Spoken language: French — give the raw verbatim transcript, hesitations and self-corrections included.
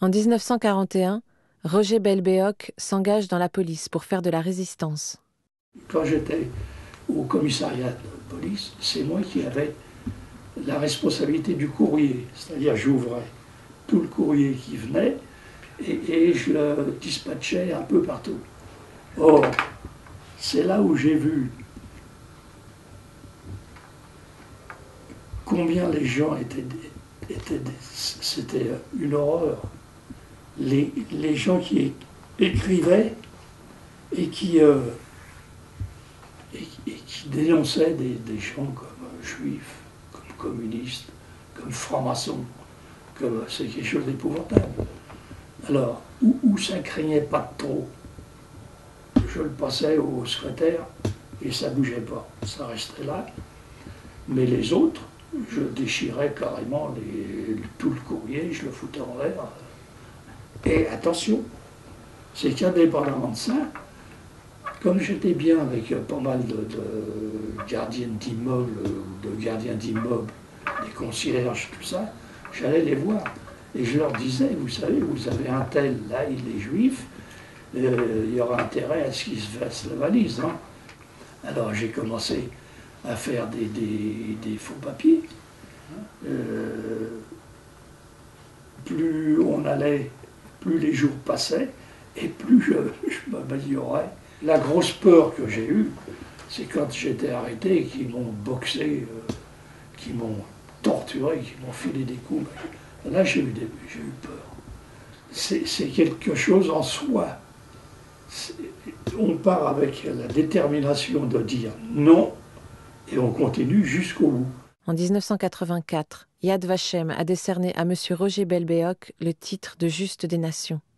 En dix-neuf cent quarante et un, Roger Belbéoc s'engage dans la police pour faire de la résistance. Quand j'étais au commissariat de police, c'est moi qui avais la responsabilité du courrier. C'est-à-dire j'ouvrais tout le courrier qui venait et, et je le dispatchais un peu partout. Or, c'est là où j'ai vu combien les gens étaient... étaient c'était une horreur. Les, les gens qui écrivaient et qui, euh, et, et qui dénonçaient des, des gens comme euh, juifs, comme communistes, comme francs-maçons, comme c'est quelque chose d'épouvantable. Alors, où, où ça ne craignait pas trop, je le passais au secrétaire et ça ne bougeait pas, ça restait là. Mais les autres, je déchirais carrément les, tout le courrier, je le foutais en l'air. Et attention, c'est qu'indépendamment de ça, comme j'étais bien avec pas mal de, de gardiens d'immeubles, de gardiens d'immeubles, des concierges, tout ça, j'allais les voir. Et je leur disais, vous savez, vous avez un tel, là, il est juif, euh, il y aura intérêt à ce qu'il se fasse la valise. Hein. Alors j'ai commencé à faire des, des, des faux papiers. Euh, plus on allait, plus les jours passaient, et plus je, je m'améliorais. La grosse peur que j'ai eue, c'est quand j'étais arrêté et qu'ils m'ont boxé, euh, qu'ils m'ont torturé, qu'ils m'ont filé des coups. Là, j'ai eu, des, j'ai eu peur. C'est, c'est quelque chose en soi. C'est, on part avec la détermination de dire non, et on continue jusqu'au bout. En dix-neuf cent quatre-vingt-quatre, Yad Vashem a décerné à M. Roger Belbéoc le titre de Juste des Nations.